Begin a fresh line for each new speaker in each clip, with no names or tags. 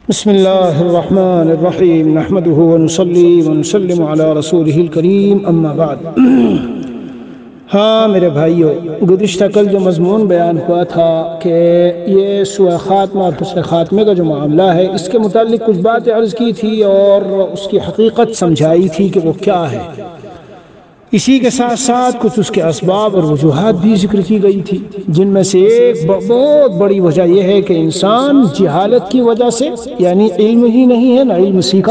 بسم اللہ الرحمن الرحیم نحمده ونصلی ونسلم علی رسولہ الکریم اما بعد۔ ہاں میرے بھائیو، گزشتہ کل جو مضمون بیان ہوا تھا کہ یہ سوء خاتمہ اور حسن خاتمے کا جو معاملہ ہے، اس کے متعلق کچھ باتیں عرض کی تھی اور اس کی حقیقت سمجھائی تھی کہ وہ کیا ہے۔ اسی کے ساتھ ساتھ کچھ اس کے اسباب اور وجوہات بھی ذکر کی گئی تھی، جن میں سے ایک بہت بڑی وجہ یہ ہے کہ انسان جہالت کی وجہ سے، یعنی علم ہی نہیں ہے، نہ علم سیکھا،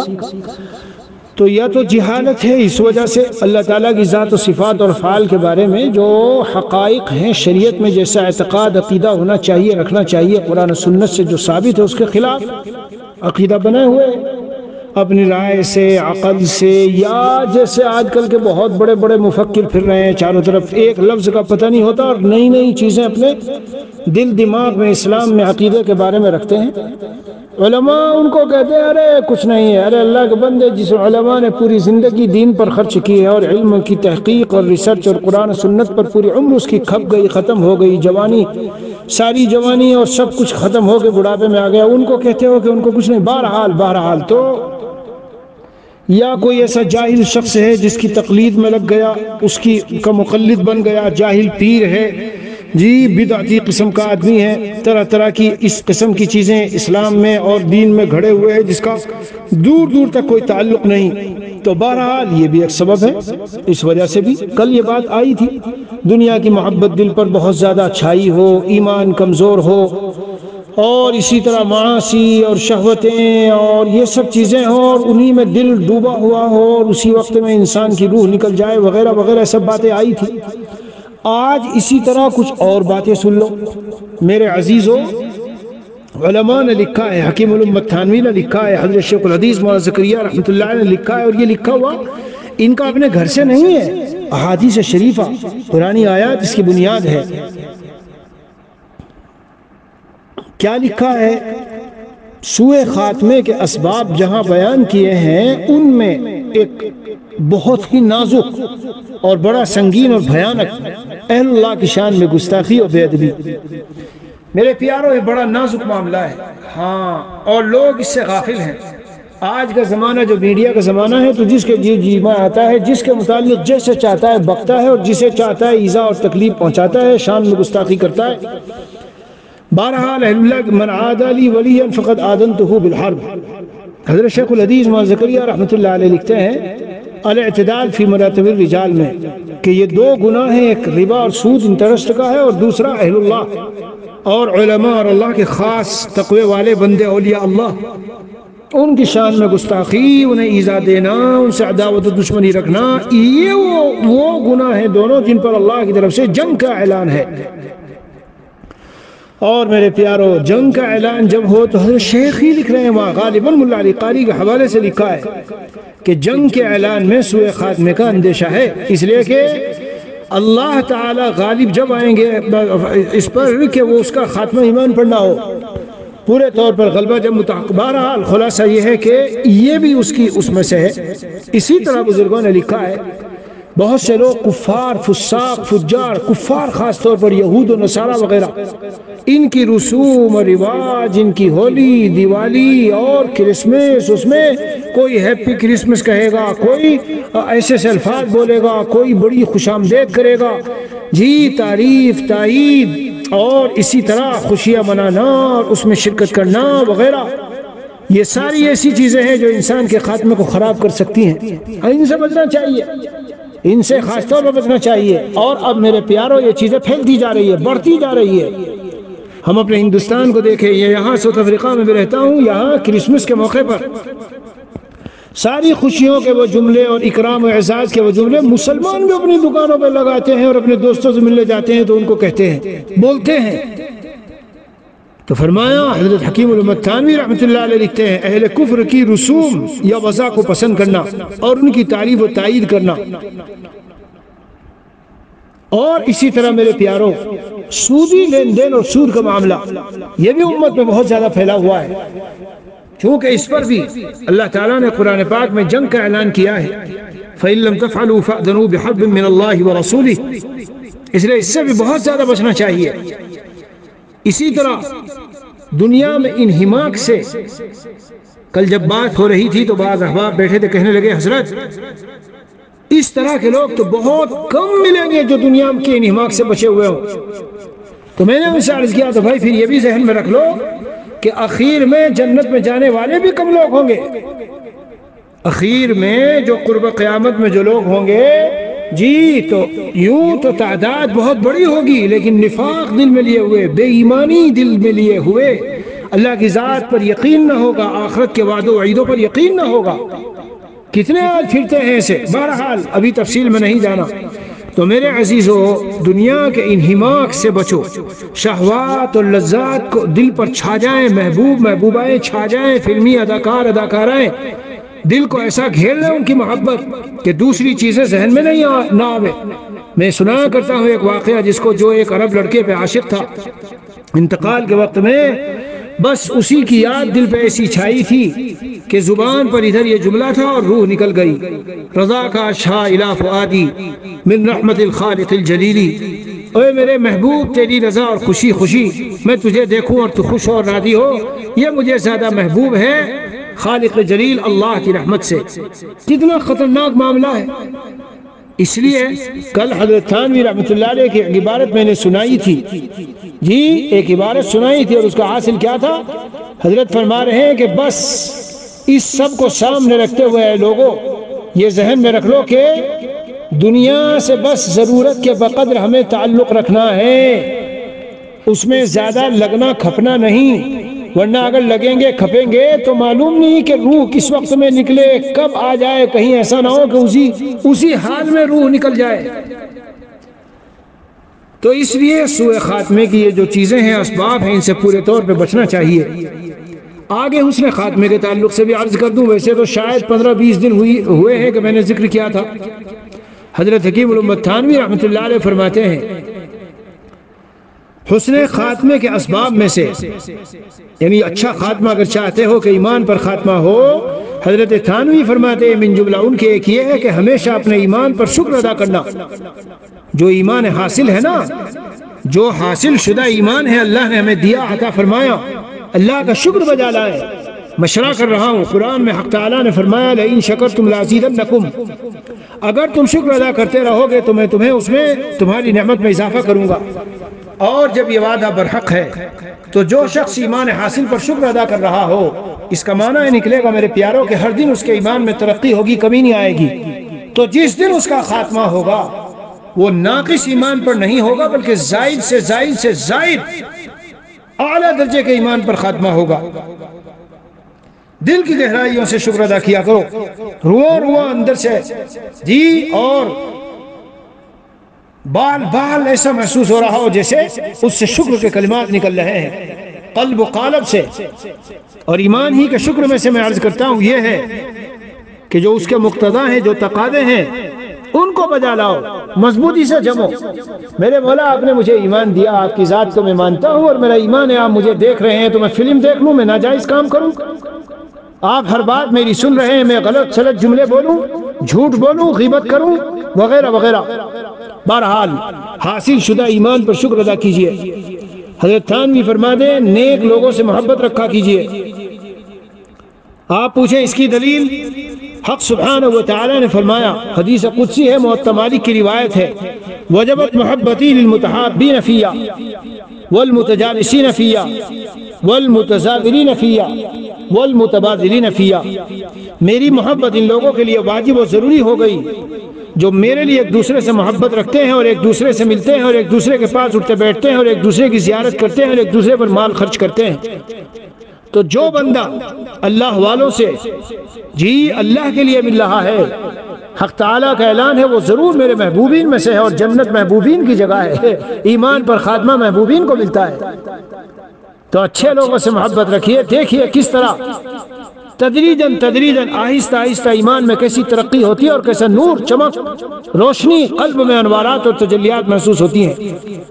تو یا تو جہالت ہے، اس وجہ سے اللہ تعالیٰ کی ذات و صفات اور افعال کے بارے میں جو حقائق ہیں شریعت میں جیسا اعتقاد عقیدہ ہونا چاہیے، رکھنا چاہیے، قرآن و سنت سے جو ثابت ہے اس کے خلاف عقیدہ بنائے ہوئے اپنی رائے سے، عقل سے، یا جیسے آج کل کے بہت بڑے بڑے مفکر پھر رہے ہیں چاروں طرف، ایک لفظ کا پتہ نہیں ہوتا اور نئی نئی چیزیں اپنے دل دماغ میں اسلام میں عقیدے کے بارے میں رکھتے ہیں۔ علماء ان کو کہتے ہیں ارے کچھ نہیں ہے، ارے اللہ کے بندے، جس علماء نے پوری زندگی دین پر خرچ کی ہے اور علم کی تحقیق اور ریسرچ اور قرآن و سنت پر پوری عمر اس کی کھپ گئی، ختم ہو گئی، جوانی، ساری جوانی اور سب کچھ ختم ہو کے بڑھاپے میں آ گیا، ان کو کہتے ہو کہ ان کو کچھ نہیں۔ بہرحال تو یا کوئی ایسا جاہل شخص ہے جس کی تقلید میں لگ گیا، اس کی کا مقلد بن گیا، جاہل پیر ہے جی، بدعتی قسم کا آدمی ہے، طرح طرح کی اس قسم کی چیزیں اسلام میں اور دین میں گھڑے ہوئے ہیں جس کا دور دور تک کوئی تعلق نہیں۔ تو بہرحال یہ بھی ایک سبب ہے، اس وجہ سے بھی کل یہ بات آئی تھی، دنیا کی محبت دل پر بہت زیادہ چھائی ہو، ایمان کمزور ہو، اور اسی طرح معاصی اور شہوتیں اور یہ سب چیزیں ہوں اور انہی میں دل ڈوبا ہوا ہو اور اسی وقت میں انسان کی روح نکل جائے، وغیرہ وغیرہ سب باتیں آئی تھی۔ آج اسی طرح کچھ اور باتیں سن لو میرے عزیزو۔ علماء نے لکھا ہے، حکیم الامت تھانوی نے لکھا ہے، حضرت شیخ الحدیث مولانا زکریا رحمۃ اللہ علیہ نے لکھا ہے، اور یہ لکھا ہوا ان کا اپنے گھر سے نہیں ہے، احادیث شریفہ، قرآنی آیات اس کی بنیاد ہے۔ کیا لکھا ہے؟ سوء خاتمے کے اسباب جہاں بیان کیے ہیں، ان میں ایک بہت ہی نازک اور بڑا سنگین اور بھیانک اہل اللہ کی شان میں گستاخی اور بے ادبی۔ میرے پیارو، یہ بڑا نازک معاملہ ہے، ہاں، اور لوگ اس سے غافل ہیں۔ آج کا زمانہ جو میڈیا کا زمانہ ہے، تو جس کے جی میں آتا ہے، جس کے متعلق جیسے چاہتا ہے بکتا ہے اور جسے چاہتا ہے ایذا اور تکلیف پہنچاتا ہے، شان میں گستاخی کرتا ہے۔ بہرحال اہل اللہ من عادى لي وليا فقد آذنته بالحرب۔ حضرت شیخ الحدیث مولانا زکریا رحمۃ اللہ علیہ لکھتے ہیں الاعتدال فی مراتب الرجال میں کہ یہ دو گناہ ہیں، ایک ربا اور سود انٹرسٹ کا ہے، اور دوسرا اہل اللہ اور علماء اور اللہ کے خاص تقوی والے بندے اولیاء اللہ، ان کی شان میں گستاخی، انہیں ایذا دینا، ان سے عداوت و دشمنی رکھنا، یہ وہ گناہ ہیں دونوں جن پر اللہ کی طرف سے جنگ کا اعلان ہے۔ اور میرے پیارو، جنگ کا اعلان جب ہو تو حضرت شیخ ہی لکھ رہے ہیں، وہاں غالباً ملا علی قاری کے حوالے سے لکھا ہے کہ جنگ کے اعلان میں سوء خاتمے کا اندیشہ ہے، اس لیے کہ اللہ تعالی غالب جب آئیں گے اس پر کہ وہ اس کا خاتمہ ایمان پر نہ ہو، پورے طور پر غلبہ جب متحقق۔ بہرحال خلاصہ یہ ہے کہ یہ بھی اس میں سے ہے۔ اسی طرح بزرگوں نے لکھا ہے، بہت سے لوگ کفار، فساق، فجار، کفار خاص طور پر یہود و نصارہ وغیرہ، ان کی رسوم و رواج، ان کی ہولی، دیوالی اور کرسمس، اس میں کوئی ہیپی کرسمس کہے گا، کوئی ایسے سے الفاظ بولے گا، کوئی بڑی خوش آمدید کرے گا جی، تعریف، تائید، اور اسی طرح خوشیاں منانا اور اس میں شرکت کرنا وغیرہ، یہ ساری ایسی چیزیں ہیں جو انسان کے خاتمے کو خراب کر سکتی ہیں، ان سے بچنا چاہیے، ان سے خاص طور پر بچنا چاہیے۔ اور اب میرے پیارو، یہ چیزیں پھیلتی جا رہی ہے، بڑھتی جا رہی ہے۔ ہم اپنے ہندوستان کو دیکھیں، یہ یہاں ساؤتھ افریقہ میں بھی رہتا ہوں، یہاں کرسمس کے موقع پر ساری خوشیوں کے وہ جملے اور اکرام و اعزاز کے وہ جملے مسلمان بھی اپنی دکانوں پہ لگاتے ہیں اور اپنے دوستوں سے ملنے جاتے ہیں تو ان کو کہتے ہیں، بولتے ہیں۔ تو فرمایا، حضرت حکیم الامت تھانوی رحمۃ اللہ علیہ لکھتے ہیں، اہل کفر کی رسوم یا وضع کو پسند کرنا اور ان کی تعریف و تائید کرنا، اور اسی طرح میرے پیاروں سودی لین دین اور سود کا معاملہ، یہ بھی امت میں بہت زیادہ پھیلا ہوا ہے، چونکہ اس پر بھی اللہ تعالیٰ نے قرآن پاک میں جنگ کا اعلان کیا ہے، فَإِن لَّمْ تَفْعَلُوا فَأْذَنُوا بِحَرْبٍ مِّنَ اللَّهِ وَرَسُولِهِ، اس لیے اس سے بھی بہت زیادہ بچنا چاہیے۔ اسی طرح دنیا میں انہماک سے، کل جب بات ہو رہی تھی تو بعض احباب بیٹھے تھے، کہنے لگے حضرت اس طرح کے لوگ تو بہت کم ملیں گے جو دنیا کے انہماک سے بچے ہوئے ہوں۔ تو میں نے ان سے عرض کیا تو بھائی پھر یہ بھی ذہن میں رکھ لو کہ اخیر میں جنت میں جانے والے بھی کم لوگ ہوں گے، اخیر میں جو قرب قیامت میں جو لوگ ہوں گے جی تو یوں تو تعداد بہت بڑی ہوگی، لیکن نفاق دل میں لیے ہوئے، بے ایمانی دل میں لیے ہوئے، اللہ کی ذات پر یقین نہ ہوگا، آخرت کے وعد و وعیدوں پر یقین نہ ہوگا، کتنے آج پھرتے ہیں ایسے۔ بہرحال ابھی تفصیل میں نہیں جانا۔ تو میرے عزیزو، دنیا کے انہماک سے بچو، شہوات اور لذات کو دل پر چھا جائیں، محبوب محبوبائیں چھا جائیں، فلمی اداکار اداکارائیں دل کو ایسا گھیر لیں ان کی محبت کہ دوسری چیزیں ذہن میں نہ آوے۔ میں سنایا کرتا ہوں ایک واقعہ جس کو، جو ایک عرب لڑکے پہ عاشق تھا، انتقال کے وقت میں بس اسی کی یاد دل پہ ایسی چھائی تھی کہ زبان پر ادھر یہ جملہ تھا اور روح نکل گئی، رضا کا شاہ الہ فؤادی من رحمت الخالق الجلیلی، اے میرے محبوب تیری رضا اور خوشی خوشی میں تجھے دیکھوں اور تو خوش اور راضی ہو، یہ مجھے زیادہ محبوب ہے خالق جلیل اللہ کی رحمت سے۔ کتنا خطرناک معاملہ ہے۔ اس لیے کل حضرت تھانوی رحمۃ اللہ علیہ کی ایک عبارت میں نے سنائی تھی جی، ایک عبارت سنائی تھی اور اس کا حاصل کیا تھا؟ حضرت فرما رہے ہیں کہ بس اس سب کو سامنے رکھتے ہوئے اے لوگوں یہ ذہن میں رکھ لو کہ دنیا سے بس ضرورت کے بقدر ہمیں تعلق رکھنا ہے، اس میں زیادہ لگنا کھپنا نہیں، ورنہ اگر لگیں گے کھپیں گے تو معلوم نہیں کہ روح کس وقت میں نکلے، کب آ جائے، کہیں ایسا نہ ہو کہ اسی حال میں روح نکل جائے۔ تو اس لیے سوء خاتمے کی یہ جو چیزیں ہیں، اسباب ہیں، ان سے پورے طور پہ بچنا چاہیے۔ آگے حسن خاتمے کے تعلق سے بھی عرض کر دوں، ویسے تو شاید 15-20 دن ہوئے ہیں کہ میں نے ذکر کیا تھا۔ حضرت حکیم الامت تھانوی رحمۃ اللہ علیہ فرماتے ہیں حسن خاتمے کے اسباب میں سے، یعنی اچھا خاتمہ اگر چاہتے ہو کہ ایمان پر خاتمہ ہو، حضرت تھانوی فرماتے ہیں من جملہ ان کے ایک یہ ہے کہ ہمیشہ اپنے ایمان پر شکر ادا کرنا۔ جو ایمان حاصل ہے نا، جو حاصل شدہ ایمان ہے اللہ نے ہمیں دیا، عطا فرمایا، اللہ کا شکر بجا لائے۔ مشورہ کر رہا ہوں، قرآن میں حق تعالیٰ نے فرمایا لئن شکرتم لازیدنکم، اگر تم شکر ادا کرتے رہو گے تو میں تمہیں اس میں تمہاری نعمت میں اضافہ کروں گا۔ اور جب یہ وعدہ برحق ہے تو جو شخص ایمان حاصل پر شکر ادا کر رہا ہو، اس کا معنی نکلے گا میرے پیاروں کہ ہر دن اس کے ایمان میں ترقی ہوگی، کمی نہیں آئے گی۔ تو جس دن اس کا خاتمہ ہوگا وہ ناقص ایمان پر نہیں ہوگا بلکہ زائد سے زائد سے زائد اعلیٰ درجے کے ایمان پر خاتمہ ہوگا۔ دل کی گہرائیوں سے شکر ادا کیا کرو، رواں اندر سے جی، اور بال بال ایسا محسوس ہو رہا ہو جیسے اس سے شکر کے کلمات نکل رہے ہیں قلب و قالب سے۔ اور ایمان ہی کے شکر میں سے میں عرض کرتا ہوں یہ ہے کہ جو اس کے مقتضا ہیں، جو تقاضے ہیں، ان کو بجا لاؤ، مضبوطی سے جمو۔ میرے مولا آپ نے مجھے ایمان دیا، آپ کی ذات کو میں مانتا ہوں اور میرا ایمان ہے آپ مجھے دیکھ رہے ہیں تو میں فلم دیکھ لوں، میں ناجائز کام کروں، آپ ہر بات میری سن رہے ہیں، میں غلط سلط جملے بولوں، جھوٹ بولوں، غیبت کروں وغیرہ وغیرہ۔ بہرحال حاصل شدہ ایمان پر شکر ادا کیجئے۔ حضرت تھانوی فرما دیں نیک لوگوں سے محبت رکھا کیجئے۔ آپ پوچھیں اس کی دلیل، حق سبحانہ و تعالی نے فرمایا، حدیث قدسی ہے، موطا مالک کی روایت ہے، وجبت محبتی للمتحابین فیا والمتجالسین فیا والمتزاورین فیا والمتبادلین فیا، میری محبت ان لوگوں کے لیے واجب و ضروری ہو گئی جو میرے لیے ایک دوسرے سے محبت رکھتے ہیں اور ایک دوسرے سے ملتے ہیں اور ایک دوسرے کے پاس اٹھتے بیٹھتے ہیں اور ایک دوسرے کی زیارت کرتے ہیں اور ایک دوسرے پر مال خرچ کرتے ہیں۔ تو جو بندہ اللہ والوں سے جی اللہ کے لیے مل رہا ہے، حق تعالیٰ کا اعلان ہے وہ ضرور میرے محبوبین میں سے ہے، اور جنت محبوبین کی جگہ ہے، ایمان پر خاتمہ محبوبین کو ملتا ہے۔ تو اچھے لوگوں سے محبت رکھیے۔ دیکھیے کس طرح تدریجاً آہستہ آہستہ ایمان میں کیسی ترقی ہوتی ہے اور کیسا نور، چمک، روشنی، قلب میں انوارات اور تجلیات محسوس ہوتی ہیں۔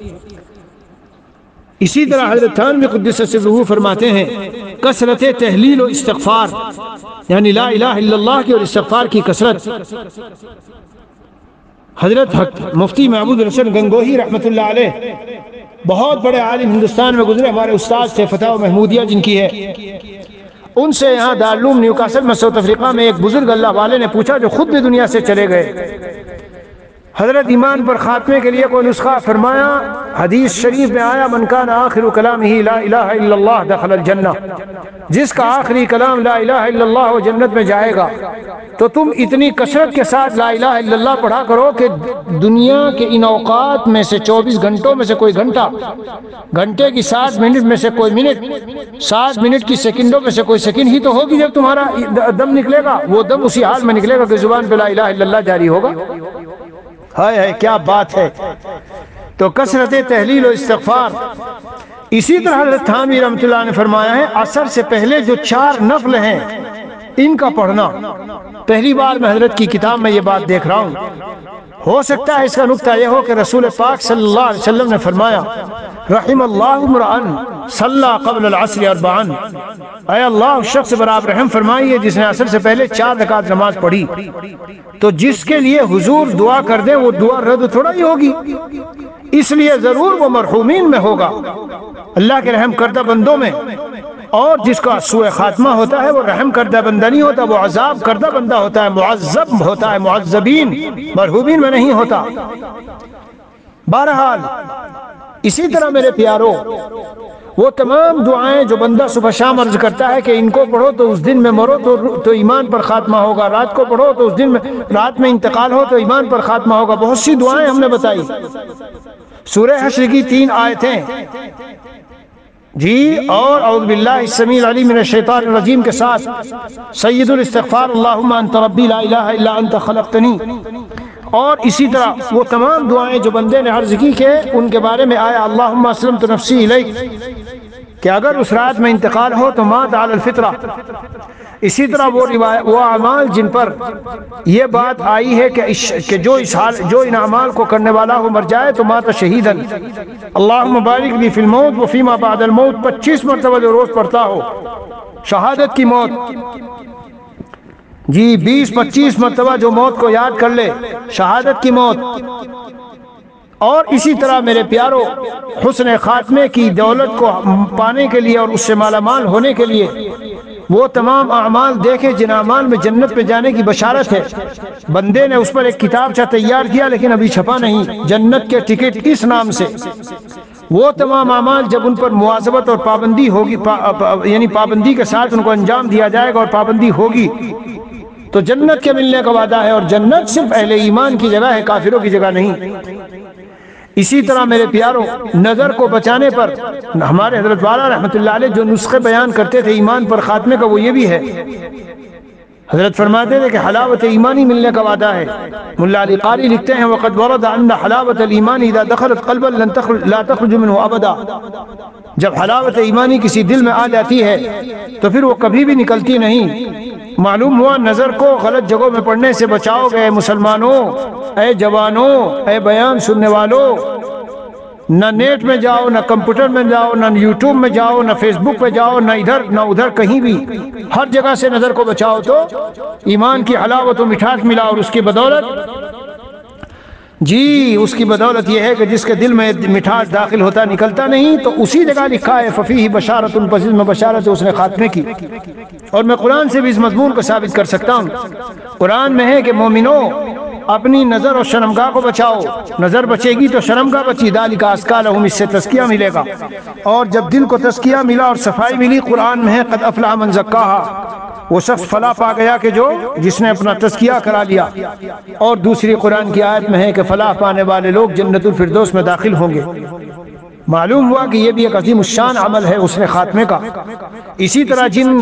اسی طرح حضرت تھانوی قدس سرہ فرماتے ہیں کثرت تحلیل و استغفار، یعنی لا الہ الا اللہ کی اور استغفار کی کثرت، حضرت مفتی محمود حسن گنگوہی رحمۃ اللہ علیہ بہت بڑے عالم ہندوستان میں گزرے، ہمارے استاد سے فتح محمودیہ جن کی ہے، ان سے یہاں دارالعلوم نیوکاسل میں ساؤتھ افریقہ میں ایک بزرگ اللہ والے نے پوچھا جو خود بھی دنیا سے چلے گئے، حضرت ایمان پر خاتمے کے لیے کوئی نسخہ؟ فرمایا حدیث شریف میں آیا من کان آخر کلامہ لا الہ الا اللہ دخل الجنہ، جس کا آخری کلام لا الہ الا اللہ وہ جنت میں جائے گا۔ تو تم اتنی کثرت کے ساتھ لا الہ الا اللہ پڑھا کرو کہ دنیا کے ان اوقات میں سے 24 گھنٹوں میں سے کوئی گھنٹہ، گھنٹے کی 60 منٹ میں سے کوئی منٹ، 60 منٹ کی سیکنڈوں میں سے کوئی سیکنڈ ہی تو ہوگی جب تمہارا دم نکلے گا، وہ دم اسی حال میں نکلے گا کہ زبان پہ لا الہ الا اللہ جاری ہوگا۔ ہائے ہائے کیا بات ہے! تو کثرت تحلیل و استغفار۔ اسی طرح حضرت تھانوی رحمۃ اللہ نے فرمایا ہے عصر سے پہلے جو 4 نفل ہیں ان کا پڑھنا۔ پہلی بار میں حضرت کی کتاب میں یہ بات دیکھ رہا ہوں، ہو سکتا ہے اس کا نکتہ یہ ہو کہ رسول پاک صلی اللہ علیہ وسلم نے فرمایا رحم اللہ امرأن صلی قبل العصر 4، اے اللہ اس شخص پر آپ رحم فرمائیے جس نے عصر سے پہلے 4 رکعت نماز پڑھی۔ تو جس کے لیے حضور دعا کر دیں وہ دعا رد تھوڑا ہی ہوگی، اس لیے ضرور وہ مرحومین میں ہوگا، اللہ کے رحم کردہ بندوں میں۔ اور جس کا سوء خاتمہ ہوتا ہے وہ رحم کردہ بندہ نہیں ہوتا، وہ عذاب کردہ بندہ ہوتا ہے، معذب ہوتا ہے، معذبین مرحومین میں نہیں ہوتا۔ بہرحال اسی طرح میرے پیارو وہ تمام دعائیں جو بندہ صبح شام عرض کرتا ہے کہ ان کو پڑھو تو اس دن میں مرو تو ایمان پر خاتمہ ہوگا، رات کو پڑھو تو اس دن میں رات میں انتقال ہو تو ایمان پر خاتمہ ہوگا، بہت سی دعائیں ہم نے بتائی۔ سورہ حشر کی 3 آیتیں جی، اور اعوذ باللہ السمیع العلیم من الشیطان الرجیم کے ساتھ سید الاستغفار اللہم انت ربی لا الہ الا انت خلقتنی، اور اسی طرح وہ تمام دعائیں جو بندے نے عرض کی کہ ان کے بارے میں آیا اللہم اسلمت نفسی الیک، کہ اگر اس رات میں انتقال ہو تو مات علی الفطرہ۔ اسی طرح وہ اعمال جن پر یہ بات آئی ہے کہ جو ان اعمال کو کرنے والا ہو مر جائے تو مات شہیدن، اللہم بارک لی فی الموت و فیما بعد الموت، 25 مرتبہ جو روز پڑھتا ہو شہادت کی موت، جی 20-25 مرتبہ جو موت کو یاد کر لے شہادت کی موت۔ اور اسی طرح میرے پیارو حسن خاتمے کی دولت کو پانے کے لیے اور اس سے مالا مال ہونے کے لیے وہ تمام اعمال دیکھے جن اعمال میں جنت میں جانے کی بشارت ہے۔ بندے نے اس پر ایک کتابچہ تیار کیا لیکن ابھی چھپا نہیں، جنت کے ٹکٹ اس نام سے۔ وہ تمام اعمال جب ان پر مواظبت اور پابندی ہوگی، یعنی پابندی کے ساتھ ان کو انجام دیا جائے گا اور پابندی ہوگی تو جنت کے ملنے کا وعدہ ہے، اور جنت صرف اہل ایمان کی جگہ ہے، کافروں کی جگہ نہیں۔ اسی طرح میرے پیارو نظر کو بچانے پر ہمارے حضرت والا رحمۃ اللہ علیہ جو نسخے بیان کرتے تھے ایمان پر خاتمے کا وہ یہ بھی ہے، حضرت فرماتے تھے کہ حلاوت ایمانی ملنے کا وعدہ ہے۔ ملا علی قاری لکھتے ہیں وقد ورد ان حلاوت الایمان اذا دخلت قلبا لا تخرج منه ابدا، جب حلاوت ایمانی کسی دل میں آ جاتی ہے تو پھر وہ کبھی بھی نکلتی نہیں۔ معلوم ہوا نظر کو غلط جگہوں میں پڑنے سے بچاؤ گے مسلمانوں، اے جوانوں، اے بیان سننے والوں، نہ نیٹ میں جاؤ، نہ کمپیوٹر میں جاؤ، نہ یوٹیوب میں جاؤ، نہ فیس بک پہ جاؤ، نہ ادھر نہ ادھر، کہیں بھی ہر جگہ سے نظر کو بچاؤ تو ایمان کی حلاوت و مٹھاس ملا، اور اس کی بدولت جی اس کی بدولت یہ ہے کہ جس کے دل میں مٹھاس داخل ہوتا نکلتا نہیں، تو اسی جگہ لکھا ہے ففیہ بشارت، پس میں بشارت ہے اس نے خاتمے کی۔ اور میں قرآن سے بھی اس مضمون کو ثابت کر سکتا ہوں، قرآن میں ہے کہ مومنوں اپنی نظر اور شرمگاہ کو بچاؤ، نظر بچے گی تو شرمگاہ بچی، ذالک ازکی لہم، اس سے تزکیہ ملے گا۔ اور جب دل کو تزکیہ ملا اور صفائی ملی، قرآن میں ہے قد افلح من زکاہا، وہ شخص فلاح پا گیا کہ جس نے اپنا تزکیہ کرا لیا۔ اور دوسری قرآن کی آیت میں ہے کہ فلاح پانے والے لوگ جنت الفردوس میں داخل ہوں گے۔ معلوم ہوا کہ یہ بھی ایک عظیم الشان عمل ہے حسن خاتمے کا۔ اسی طرح جن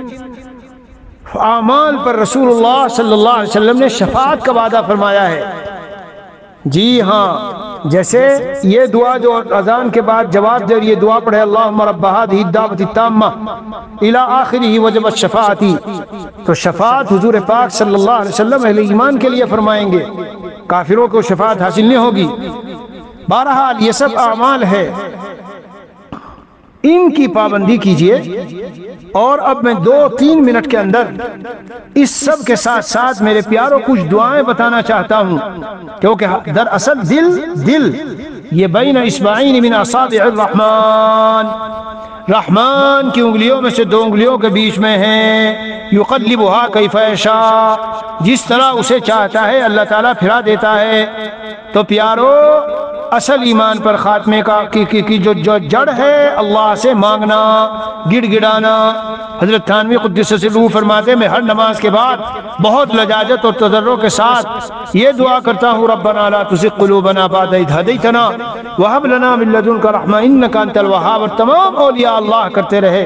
اعمال پر رسول اللہ صلی اللہ علیہ وسلم نے شفاعت کا وعدہ فرمایا ہے، جی ہاں، جیسے یہ دعا جو اذان کے بعد جواب دے یہ دعا پڑھے اللہم رب هذه الدعوة التامة الى آخرہ وجبت شفاعتی، تو شفاعت حضور پاک صلی اللہ علیہ وسلم اہل ایمان کے لیے فرمائیں گے، کافروں کو شفاعت حاصل نہیں ہوگی۔ بہرحال یہ سب اعمال ہے ان کی پابندی کیجئے۔ اور اب میں 2-3 منٹ کے اندر اس سب کے ساتھ ساتھ میرے پیاروں کچھ دعائیں بتانا چاہتا ہوں، کیونکہ دراصل دل یہ بین اصبعین من اصابع الرحمن، رحمان کی انگلیوں میں سے 2 انگلیوں کے بیچ میں ہیں، یقلبها کیف یشاء، جس طرح اسے چاہتا ہے اللہ تعالیٰ پھرا دیتا ہے۔ تو پیارو اصل ایمان پر خاتمے کی جو جڑ ہے اللہ سے مانگنا، گڑ گڑانا۔ حضرت تھانوی قدس سرہ فرماتے ہیں میں ہر نماز کے بعد بہت لجاجت اور تضرع کے ساتھ یہ دعا کرتا ہوں، ربنا لا تزغ قلوبنا بعد اذ ہدیتنا وہب لنا من لدنک رحمہ انک انت الوہاب، اور تمام اولیاء اللہ کرتے رہے۔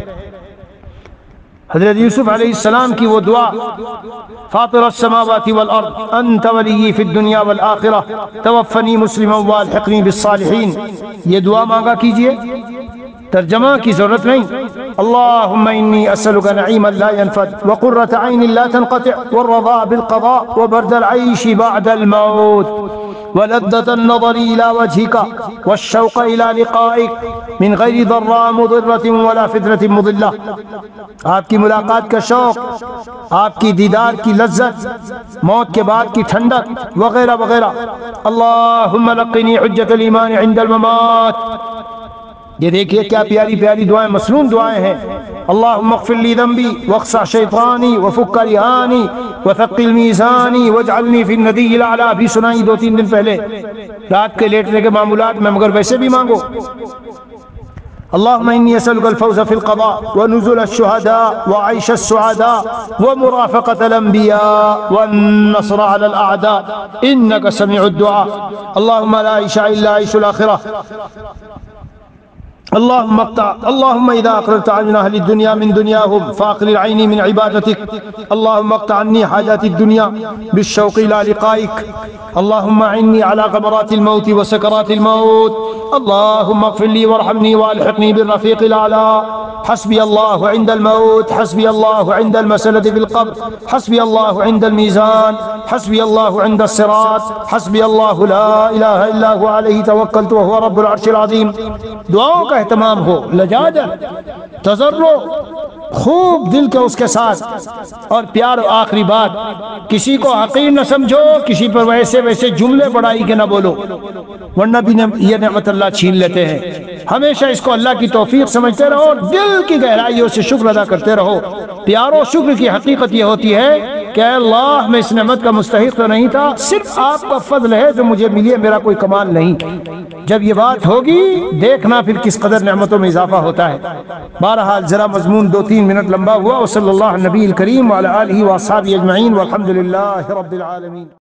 حضرت یوسف علیہ السلام کی وہ دعا، فاطر السماوات والارض انت ولی فی الدنیا والآخرہ توفنی مسلما والحقنی بالصالحین، یہ دعا مانگا کیجئے، ترجمہ کی ضرورت نہیں۔ اللہم انی اسألک نعیما لا ينفد وقرۃ عین لا تنقطع والرضا بالقضاء وبرد العیش بعد الموت ولذة النظر إلى وجهك والشوق إلى لقائك من غير ضراء مضرة ولا فتنة مضلة، آپ کی ملاقات کا شوق، آپ کی دیدار کی لذت، موت کے بعد کی ٹھنڈک وغیرہ وغیرہ۔ اللہم لقنی حجت الایمان عند الممات، یہ دیکھیے کیا پیاری پیاری دعائیں، مسنون دعائیں ہیں۔ اللہم اغفر لی ذنبی واقصع شیطانی وفک رہانی وثقل میزانی واجعلنی فی الندی الاعلی، بھی سنائی 2-3 دن پہلے رات کے لیٹنے کے معمولات میں، مگر ویسے بھی مانگو۔ اللہم انی اسألک الفوز فی القضاء ونزل الشہداء وعیش السعداء ومرافقة الانبیاء والنصر علی الاعداء انک سمیع الدعاء۔ اللہم لا عیش الا عیش الاخرہ، اللهم إذا أقررت عن أهل الدنيا من دنياهم فأقرر عيني من عبادتك، اللهم اقطع عني حاجات الدنيا بالشوق إلى لقائك، اللهم أعني على غمرات الموت وسكرات الموت، اللهم اغفر لي وارحمني وألحقني بالرفيق الأعلى، حسبي الله عند الموت، حسبي الله عند المسألة في القبر، حسبي الله عند الميزان، حسبي الله عند الصراط، حسبي الله لا إله إلا هو عليه توكلت وهو رب العرش العظيم۔ دعاؤں کا اہتمام ہو، لجاجت، تضرع، خوب دل کے اس کے ساتھ، اور پیار۔ آخری بات، کسی کو حقیر نہ سمجھو، کسی پر ویسے جملے بڑائی کے نہ بولو، ورنہ بھی یہ نعمت اللہ چھین لیتے ہیں۔ ہمیشہ اس کو اللہ کی توفیق سمجھتے رہو اور دل کی گہرائیوں سے شکر ادا کرتے رہو۔ پیارو شکر کی حقیقت یہ ہوتی ہے کہ اے اللہ میں اس نعمت کا مستحق تو نہیں تھا، صرف آپ کا فضل ہے جو مجھے ملی ہے، میرا کوئی کمال نہیں۔ جب یہ بات ہوگی دیکھنا پھر کس قدر نعمتوں میں اضافہ ہوتا ہے۔ بہرحال ذرا مضمون 2-3 منٹ لمبا ہوا، وصلی اللہ نبی الکریم وعلی آلہ واصحابہ اجمعین والحمد للہ رب العالمین۔